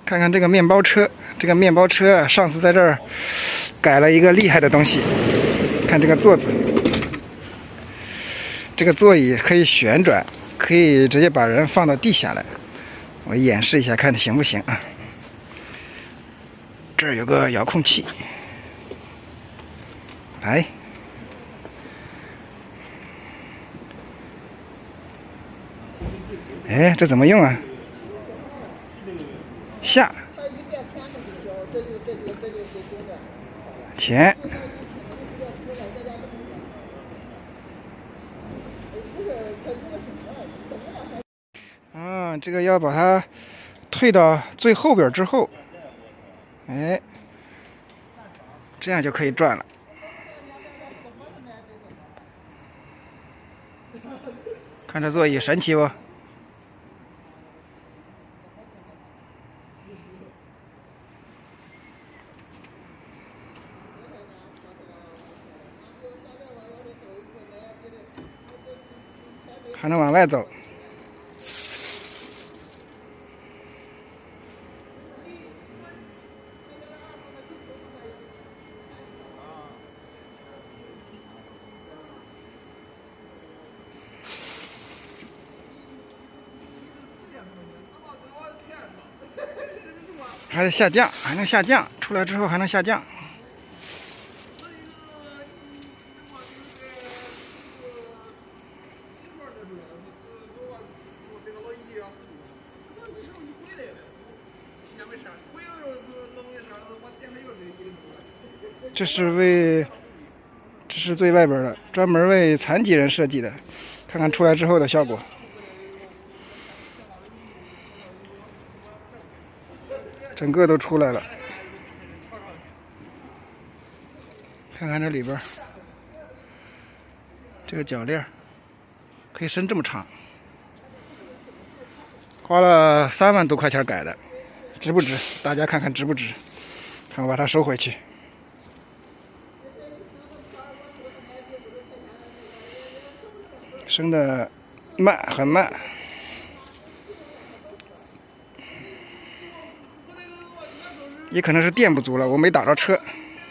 看看这个面包车，这个面包车啊，上次在这儿改了一个厉害的东西。看这个座子，这个座椅可以旋转，可以直接把人放到地下来。我演示一下，看行不行啊？这儿有个遥控器，来，哎，这怎么用啊？下，前，这个要把它退到最后边之后，哎，这样就可以转了。看这座椅神奇不？还能往外走。还得下降，还能下降，出来之后还能下降。这是最外边的，专门为残疾人设计的，看看出来之后的效果。整个都出来了，看看这里边，这个铰链可以伸这么长，花了3万多块钱改的，值不值？大家看看值不值？看我把它收回去。升的慢，很慢。也可能是电不足了，我没打着车。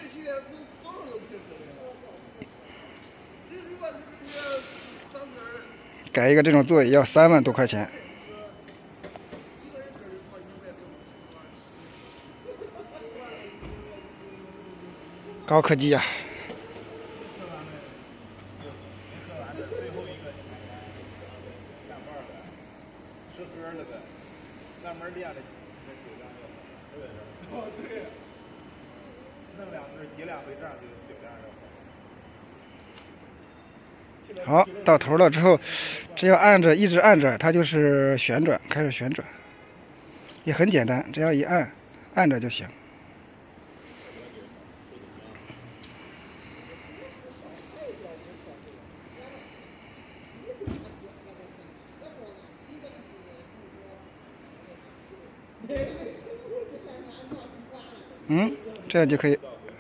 改一个这种座椅要3万多块钱。高科技呀！专门练的哦，对，弄2只挤2回这样就这样。好，到头了之后，只要一直按着，它就是旋转，开始旋转，也很简单，只要一按着就行。这样就可以。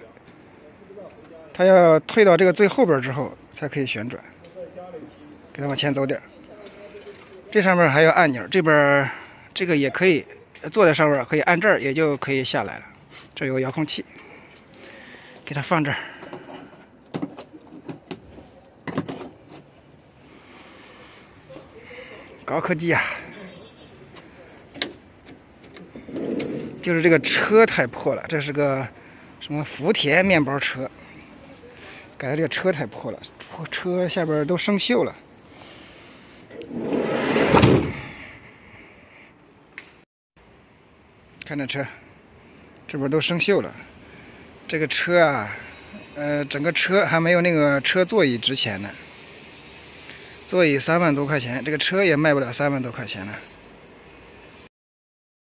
它要退到这个最后边之后，才可以旋转。给它往前走点。这上面还有按钮，这边这个也可以坐在上面，可以按这儿，也就可以下来了。这有个遥控器，给它放这儿。高科技啊！就是这个车太破了，这是个什么福田面包车，改的这个车太破了，车下边都生锈了。看这车，这边都生锈了。这个车啊，整个车还没有那个车座椅值钱呢。座椅3万多块钱，这个车也卖不了3万多块钱呢。